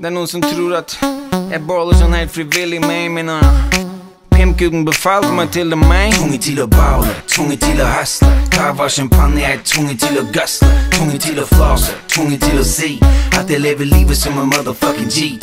Det er noen som tror at jeg baller sånn helt frivillig med mine Pimpguden befalte meg til det meg. Tvunget til å bawle, tvunget til å hustle. Kava champagne, jeg er tvunget til å gustle. Tvunget til å flase, tvunget til å si at jeg lever livet som en motherfucking G.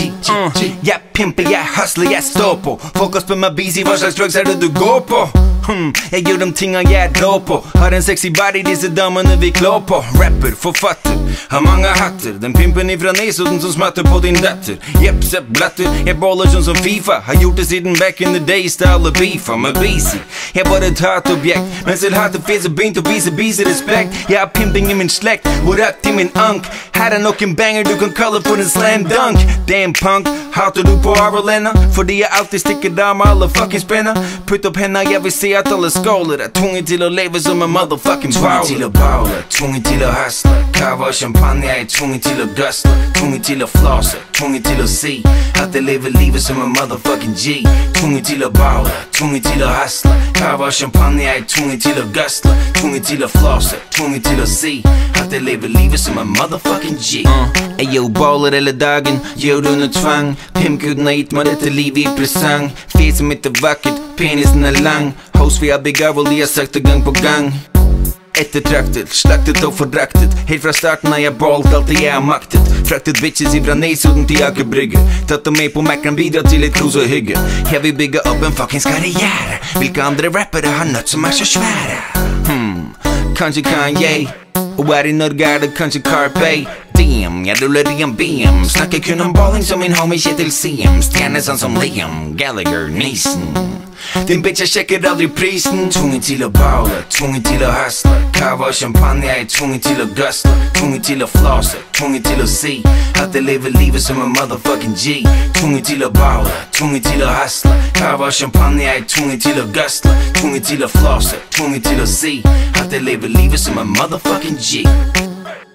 Jeg pimper, jeg hustler, jeg står på. Folk har spør meg Beezy, hva slags drugs er det du går på? Jeg gjør de tinga jeg er rå på. Har en sexy body, disse damene vi klår på. Rapper, forfatter, har mange hatter. Den pimpen ifra Nesoden som smatter på din datter. Jepp, sepp, blatter, jeg baller sånn som FIFA. Har gjort det siden back in the days til alle beefa med Beezy. Jeg bare et hatobjekt, men selv hatet finnes og begynt å vise Beezy respekt. Jeg har pimping i min slekt, hvor rett i min ank. Her er nok en banger du kan kalle for en slam dunk. Damn punk, hater du på Arvelena? Fordi jeg alltid stikker der med alle fucking spenner. Putt opp henne, jeg vil se at alle skåler. Er tvunget til å leve som en motherfucking Bawle. Tvunget til å bawle, tvunget til å hustle. Kava og champagne, jeg er tvunget til å gustle. Tvunget til å flase, tvunget til å si at jeg lever livet som en motherfucking G. Tvunget til å bawle, tvunget til å hustle. Kava og champagne, jeg er tvunget til å gustle. Tvunget til å flase, tvunget til å si at jeg lever livet som en motherfucking G. Jeg baller hele dagen, gjør det under tvang. Pimpguden har gitt meg dette livet i presang. Fjeset mitt er vakkert, penisen er lang. Host vi har bygget, de har sagt det gang på gang. Ettertraktet, slaktet og fordraktet. Helt fra starten har jeg ballt alt det jeg har maktet. Fraktet bitches ifra Nesoden til Aker Brygge. Tatt dem med på Mac'en, bidra til litt kos og hygge. Jeg vil bygge opp en fuckings karriere. Hvilke andre rappere har nødt som er så svære? Kanskje Kanye. Og her i Norge er det kanskje Carpe. Damn, jeg ruller i en BM. Snakker kun om balling som min homie Kjetil Siem. Stjerne sånn som Liam Gallagher, Neeson. Din bitch, jeg sjekker aldri prisen. Tvunget til å bawle, tvunget til å hustle. Kava og champagne, jeg er tvunget til å gustle. Tvunget til å flase, tvunget til å si at jeg lever livet som en motherfucking G. Tvunget til å bawle, tvunget til å hustle. Kava og champagne, jeg er tvunget til å gustle. Tvunget til å flase, tvunget til å si at jeg lever livet som en motherfucking G.